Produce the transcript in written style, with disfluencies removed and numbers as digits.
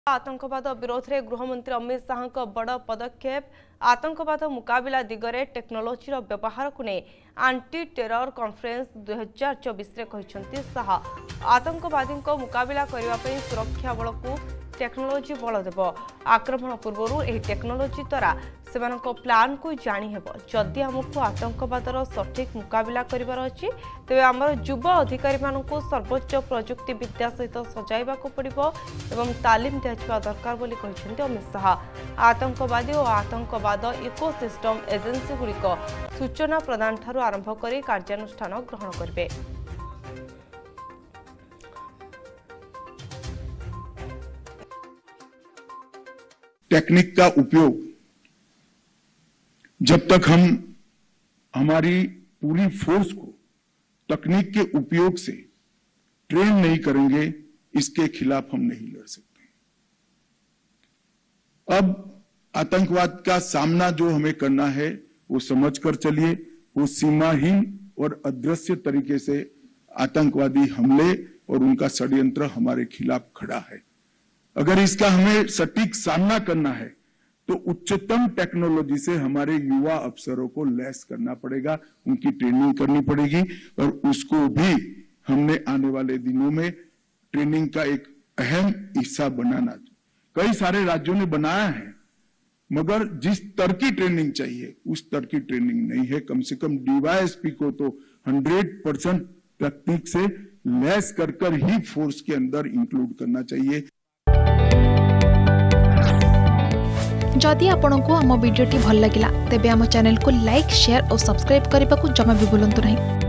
आतंकवाद विरोध में गृहमंत्री अमित शाह का बड़ पदक्षेप आतंकवाद मुकाबला दिगरे टेक्नोलोजी व्यवहार को नहीं आंटी टेरर कॉन्फ्रेंस 2024 रे कहते शाह आतंकवादी मुकाबला करने सुरक्षा बल को टेक्नोलोजी बल देव आक्रमण पूर्व यह टेक्नोलोजी द्वारा से प्लान को जाणी हेब जदि आमको आतंकवादर सठिक मुकाबला करार अच्छी तेज आमर युव अधिकारी सर्वोच्च प्रजुक्ति विद्या सहित सजाइबा पड़ो एवं तालीम दिया दरकार बोली कहते अमित शाह आतंकवादी और आतंकवाद इकोसिस्टम एजेंसी गुड़िक सूचना प्रदान ठारू आरंभ कर कार्यानुष्ठान ग्रहण करेंगे। टेक्निक का उपयोग जब तक हम हमारी पूरी फोर्स को तकनीक के उपयोग से ट्रेन नहीं करेंगे, इसके खिलाफ हम नहीं लड़ सकते। अब आतंकवाद का सामना जो हमें करना है वो समझकर चलिए, वो सीमाहीन और अदृश्य तरीके से आतंकवादी हमले और उनका षड्यंत्र हमारे खिलाफ खड़ा है। अगर इसका हमें सटीक सामना करना है तो उच्चतम टेक्नोलॉजी से हमारे युवा अफसरों को लैस करना पड़ेगा, उनकी ट्रेनिंग करनी पड़ेगी और उसको भी हमने आने वाले दिनों में ट्रेनिंग का एक अहम हिस्सा बनाना। कई सारे राज्यों ने बनाया है मगर जिस स्तर की ट्रेनिंग चाहिए उस स्तर की ट्रेनिंग नहीं है। कम से कम डीवाईएसपी को तो 100% तकनीक से लैस कर ही फोर्स के अंदर इंक्लूड करना चाहिए। जदि आपंक आम भिडी भल लगा तेब आम चैनल को लाइक शेयर और सब्सक्राइब करने को जमा भी भूलु नहीं।